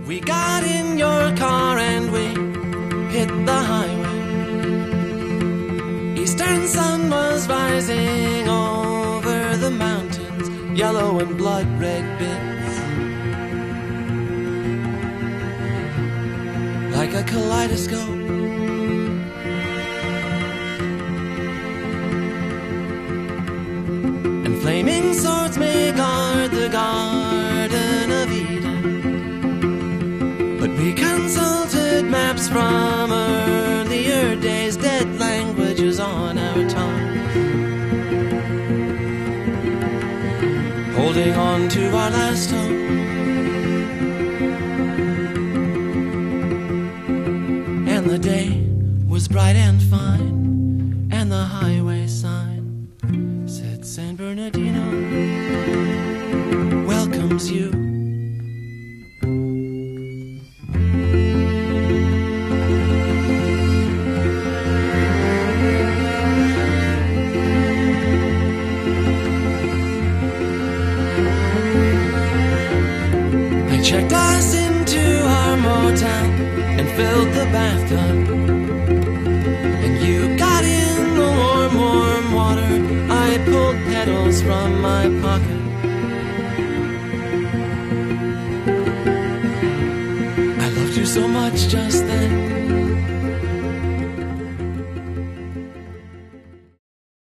We got in your car and we hit the highway. Eastern sun was rising over the mountains, yellow and blood red bits, like a kaleidoscope. And flaming swords may guard the Garden of Eden, but we consulted maps from earlier days, dead languages on our tongue, holding on to our last hope. And the day was bright and fine, and the highway sign said San Bernardino welcomes you. Checked us into our motel and filled the bathtub, and you got in the warm, warm water. I pulled petals from my pocket. I loved you so much just then.